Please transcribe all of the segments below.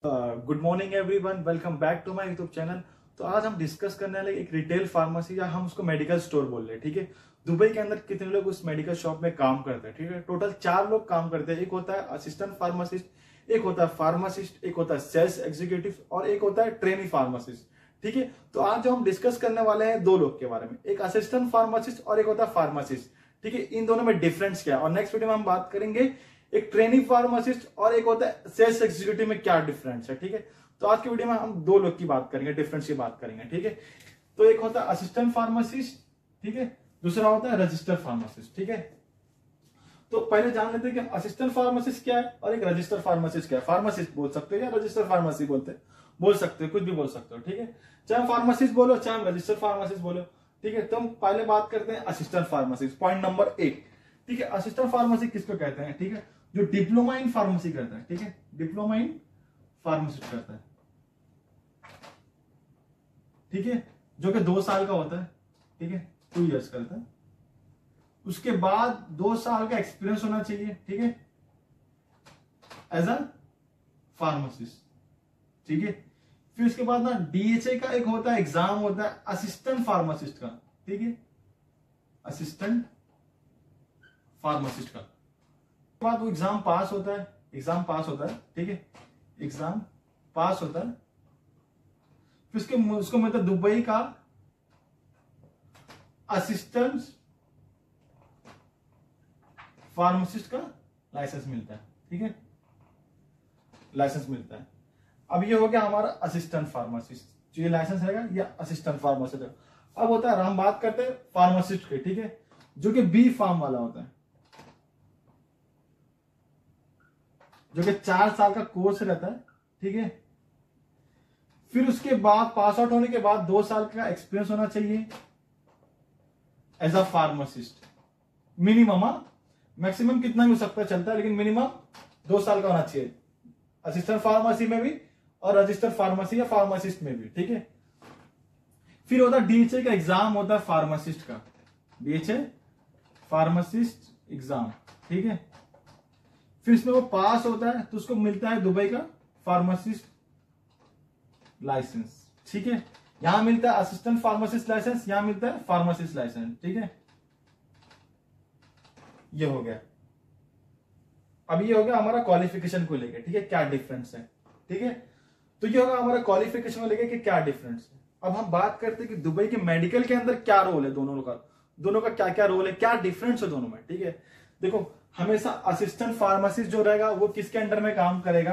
Good morning everyone, welcome back to my YouTube channel. तो आज हम डिस्कस करने वाले एक रिटेल फार्मेसी या हम उसको मेडिकल स्टोर बोल रहे हैं। ठीक है, दुबई के अंदर कितने लोग उस मेडिकल शॉप में काम करते हैं। ठीक है, टोटल 4 लोग काम करते हैं। एक होता है असिस्टेंट फार्मासिस्ट, एक होता है फार्मासिस्ट, एक होता है सेल्स एग्जीक्यूटिव और एक होता है ट्रेनी फार्मासिस्ट। ठीक है, तो आज जो हम डिस्कस करने वाले हैं 2 लोग के बारे में, एक असिस्टेंट फार्मासिस्ट और एक होता है फार्मासिस्ट। ठीक है, इन दोनों में डिफरेंस क्या है और नेक्स्ट वीडियो में हम बात करेंगे एक ट्रेनिंग फार्मासिस्ट और एक होता है सेल्स एग्जीक्यूटिव में क्या डिफरेंस है। ठीक है, तो आज की वीडियो में हम 2 लोग की बात करेंगे, डिफरेंस की बात करेंगे। ठीक है, तो एक होता है असिस्टेंट फार्मासिस्ट, ठीक है, दूसरा होता है रजिस्टर फार्मासिस्ट। ठीक है, तो पहले जान लेते हैं कि असिस्टेंट फार्मासिस्ट क्या है और एक रजिस्टर फार्मासिस्ट क्या है। फार्मासिस्ट बोल सकते हो या रजिस्टर फार्मेसी बोल सकते हो, कुछ भी बोल सकते हो। ठीक है, चाहे फार्मासिस्ट बोलो चाहे रजिस्टर फार्मासिस्ट बोलो। ठीक है, तो हम पहले बात करते हैं असिस्टेंट फार्मासिस्ट, पॉइंट नंबर 1। ठीक है, असिस्टेंट फार्मेसी किसको कहते हैं। ठीक है, जो डिप्लोमा इन फार्मेसी करता है। ठीक है, डिप्लोमा इन फार्मासिस्ट करता है। ठीक है, जो कि 2 साल का होता है। ठीक है, 2 इयर्स करता है। उसके बाद 2 साल का एक्सपीरियंस होना चाहिए। ठीक है, एज अ फार्मासिस्ट। ठीक है, फिर उसके बाद ना डीएचए का एक होता है एग्जाम, होता है असिस्टेंट फार्मासिस्ट का। ठीक है, असिस्टेंट फार्मासिस्ट का बाद वो एग्जाम पास होता है, ठीक है, एग्जाम पास होता है। फिर उसको मतलब दुबई का असिस्टेंट फार्मासिस्ट का लाइसेंस मिलता है। ठीक है, लाइसेंस मिलता है। अब ये हो गया हमारा असिस्टेंट फार्मासिस्ट, जो ये लाइसेंस रहेगा ये असिस्टेंट फार्मासिस्ट है। अब होता है, हम बात करते हैं फार्मासिस्ट के। ठीक है, जो कि बी फार्म वाला होता है, जो कि 4 साल का कोर्स रहता है। ठीक है, फिर उसके बाद पास आउट होने के बाद 2 साल का एक्सपीरियंस होना चाहिए as a pharmacist. Minimum, maximum कितना भी हो सकता है, चलता है, लेकिन मिनिमम 2 साल का होना चाहिए असिस्टेंट फार्मेसी में भी और रजिस्टर फार्मेसी या फार्मासिस्ट में भी। ठीक है, फिर होता है डीएचए का एग्जाम, होता है फार्मासिस्ट का, डीएचए फार्मासिस्ट एग्जाम। ठीक है, फिर इसमें वो पास होता है तो उसको मिलता है दुबई का फार्मासिस्ट लाइसेंस। ठीक है, यहां मिलता है असिस्टेंट फार्मासिस्ट लाइसेंस, यहां मिलता है फार्मासिस्ट लाइसेंस। ठीक है, ये हो गया। अब ये हो गया हमारा क्वालिफिकेशन को लेके। ठीक है, क्या डिफरेंस है। ठीक है, तो ये होगा हमारा क्वालिफिकेशन को लेके कि क्या डिफरेंस है। अब हम बात करते हैं कि दुबई के मेडिकल के अंदर क्या रोल है, दोनों का क्या क्या रोल है, क्या डिफरेंस है दोनों में। ठीक है, देखो हमेशा असिस्टेंट फार्मासिस्ट जो रहेगा वो किसके अंडर में काम करेगा,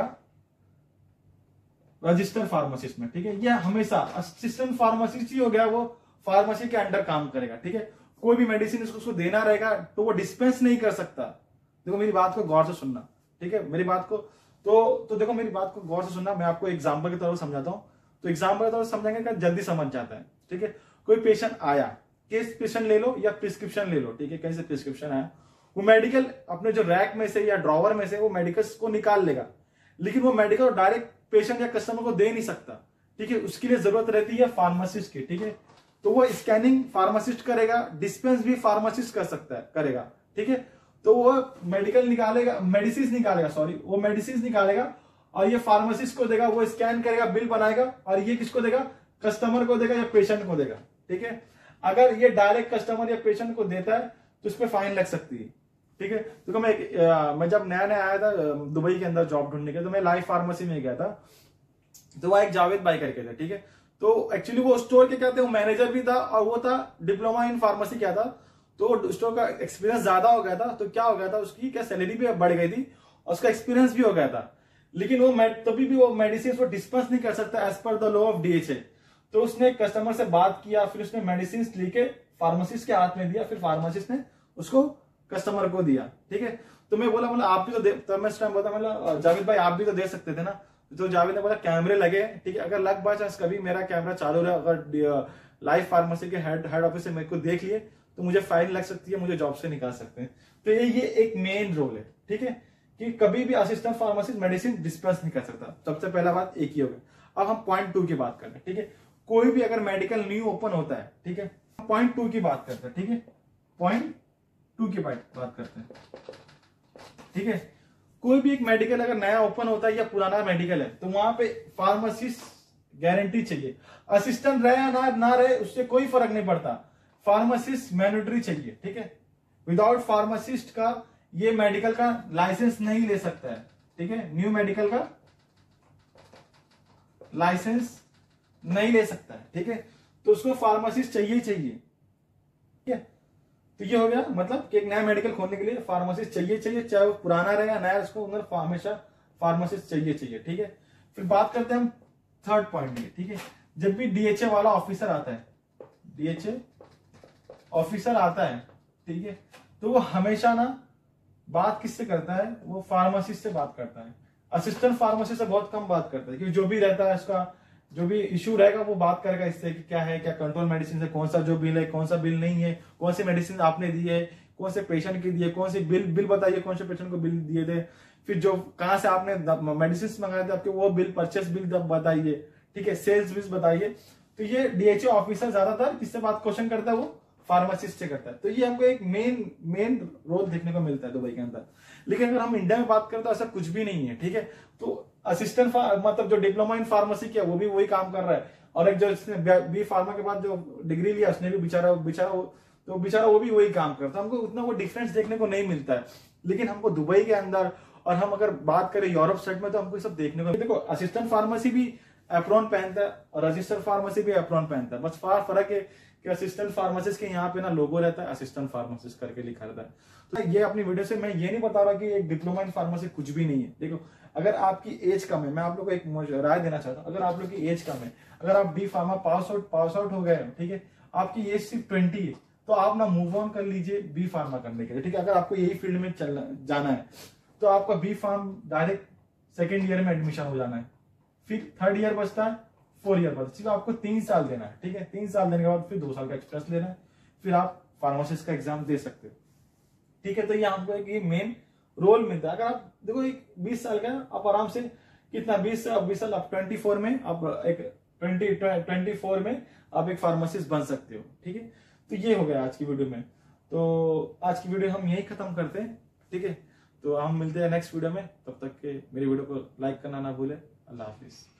रजिस्टर फार्मासिस्ट में। ठीक है, यह हमेशा असिस्टेंट फार्मासिस्ट ही हो गया, वो फार्मेसी के अंडर काम करेगा। ठीक है, कोई भी मेडिसिन उसको देना रहेगा तो वो डिस्पेंस नहीं कर सकता। देखो मेरी बात को गौर से सुनना। ठीक है, मेरी बात को तो देखो मेरी बात को गौर से सुनना। मैं आपको एग्जाम्पल की तरह समझाता हूं, तो एग्जाम्पल की तरह समझेंगे कि जल्दी समझ जाता है। ठीक है, कोई पेशेंट आया, केस पेशेंट ले लो या प्रिस्क्रिप्शन ले लो। ठीक है, कहीं से प्रिस्क्रिप्शन आया, वो मेडिकल अपने जो रैक में से या ड्रॉवर में से वो मेडिकल को निकाल लेगा, लेकिन वो मेडिकल डायरेक्ट पेशेंट या कस्टमर को दे नहीं सकता। ठीक है, उसके लिए जरूरत रहती है फार्मासिस्ट की। ठीक है, तो वो स्कैनिंग फार्मासिस्ट करेगा, डिस्पेंस भी फार्मासिस्ट कर सकता है, करेगा। ठीक है, तो वो मेडिकल निकालेगा, मेडिसिन निकालेगा और ये फार्मासिस्ट को देगा, वो स्कैन करेगा, बिल बनाएगा और ये किसको देगा, कस्टमर को देगा या पेशेंट को देगा। ठीक है, अगर ये डायरेक्ट कस्टमर या पेशेंट को देता है तो उस पर फाइन लग सकती है। ठीक है, तो मैं जब नया आया था दुबई के अंदर जॉब ढूंढने के, तो मैं लाइफ फार्मेसी में गया था, तो वहां एक जावेद भाई करके थे। ठीक है, तो एक्चुअली वो स्टोर के क्या थे, वो मैनेजर भी था और वो था डिप्लोमा इन फार्मेसी क्या था, तो स्टोर का एक्सपीरियंस ज्यादा हो गया था। तो क्या हो गया था, उसकी क्या सैलरी भी बढ़ गई थी और उसका एक्सपीरियंस भी हो गया था, लेकिन वो तभी भी वो मेडिसिन वो डिस्पेंस नहीं कर सकता as per the law of DHA. तो उसने कस्टमर से बात किया, फिर उसने मेडिसिन लेके फार्मासिस्ट के हाथ में दिया, फिर फार्मासिस्ट ने उसको कस्टमर को दिया। ठीक है, तो मैं बोला आप भी तो मैं इस टाइम बोला, मतलब जावेद भाई आप भी तो दे सकते थे ना। तो जावेद ने बोला कैमरे लगे। ठीक है, अगर लग बाय चांस कभी मेरा कैमरा चालू रहा, अगर लाइफ फार्मेसी के हेड ऑफिस से मेरे को देख लिए तो मुझे फाइन लग सकती है, मुझे जॉब से निकाल सकते हैं। तो ये एक मेन रोल है। ठीक है, कि कभी भी असिस्टेंट फार्मासिस्ट मेडिसिन डिस्पेंस नहीं कर सकता। सबसे पहला बात एक ही हो गया। अब हम पॉइंट 2 की बात करते हैं। ठीक है, कोई भी अगर मेडिकल न्यू ओपन होता है, ठीक है, पॉइंट 2 की बात करते हैं। ठीक है, पॉइंट 2 की बात करते हैं। ठीक है, कोई भी एक मेडिकल अगर नया ओपन होता है या पुराना मेडिकल है तो वहां पे फार्मासिस्ट गारंटी चाहिए। असिस्टेंट रहे या ना रहे उससे कोई फर्क नहीं पड़ता, फार्मासिस्ट मैंडेटरी चाहिए, ठीक है। विदाउट फार्मासिस्ट का ये मेडिकल का लाइसेंस नहीं ले सकता है, ठीक है। न्यू मेडिकल का लाइसेंस नहीं ले सकता है, ठीक है। तो उसको फार्मासिस्ट चाहिए ही चाहिए, ठीक है। तो ये हो गया मतलब कि एक नया मेडिकल खोलने के लिए फार्मासिस्ट चाहिए, चाहे वो पुराना रहे या नया, उसको अंदर हमेशा फार्मासिस्ट चाहिए, ठीक है। फिर बात करते हैं हम थर्ड पॉइंट में, ठीक है। जब भी डीएचए वाला ऑफिसर आता है, डीएचए ऑफिसर आता है, ठीक है, तो वो हमेशा ना बात किससे करता है, वो फार्मासिस्ट से बात करता है। असिस्टेंट फार्मासिस्ट से बहुत कम बात करता है, क्योंकि जो भी रहता है उसका जो भी इश्यू रहेगा वो बात करेगा इससे कि क्या है, क्या कंट्रोल मेडिसिन है, कौन सा जो बिल है, कौन सा बिल नहीं है, कौन सी मेडिसिन आपने दी है, कौन से पेशेंट की दी है, कौन सी बिल बताइए, कौन से पेशेंट को बिल दिए थे, फिर जो कहां से आपने मेडिसिन मंगाए थे आपके वो बिल, परचेस बिल बताइए, ठीक है, सेल्स बिल बताइए। तो ये डीएचए ऑफिसर ज्यादातर किससे बात क्वेश्चन करता है, वो फार्मासिस्ट से करता है। तो ये हमको एक मेन रोल देखने को मिलता है दुबई के अंदर। लेकिन अगर हम इंडिया में बात करें तो ऐसा कुछ भी नहीं है, ठीक है। तो असिस्टेंट मतलब जो डिप्लोमा इन फार्मेसी किया वो भी वही काम कर रहा है, और एक जो इसने बी फार्मा के बाद जो डिग्री लिया उसने भी बेचारा वो भी वही काम करता है। हमको उतना वो डिफरेंस देखने को नहीं मिलता है। लेकिन हमको दुबई के अंदर, और हम अगर बात करें यूरोप साइड में, तो हमको सब देखने को, देखो असिस्टेंट फार्मेसी भी एप्रॉन पहनता है और रजिस्टर फार्मेसी भी एप्रॉन पहनता है। बस फर्क है कि असिस्टेंट फार्मासिस्ट के यहाँ पे ना लोगो रहता है, असिस्टेंट फार्मासिस्ट करके लिखा रहता है। तो ये अपनी वीडियो से मैं ये नहीं बता रहा कि एक डिप्लोमा इन फार्मेसी कुछ भी नहीं है। देखो अगर आपकी एज कम है, मैं आप लोग को एक राय देना चाहता हूँ, अगर आप लोग की एज कम है, अगर आप बी फार्मा पास आउट हो गए, ठीक है, आपकी एज सिर्फ 20 है, तो आप ना मूव ऑन कर लीजिए बी फार्मा करने के लिए, ठीक है। अगर आपको यही फील्ड में जाना है तो आपका B pharm direct second year में एडमिशन हो जाना है, फिर थर्ड ईयर बचता है, 4 ईयर बाद सिर्फ आपको 3 साल देना है, ठीक है। 3 साल देने के बाद फिर 2 साल का एक्सप्रेस लेना है, फिर आप फार्मासिस्ट का एग्जाम दे सकते हो, ठीक है। तो ये हमको एक मेन रोल मिलता है। अगर आप देखो एक 20 साल का आप आराम से कितना 20 साल आप 24 में आप एक 24 में आप एक फार्मासिस्ट बन सकते हो, ठीक है। तो ये हो गया आज की वीडियो में। तो आज की वीडियो हम यही खत्म करते हैं, ठीक है। तो हम मिलते हैं नेक्स्ट वीडियो में, तब तक के मेरी वीडियो को लाइक करना ना भूले। अल्लाह हाफिज।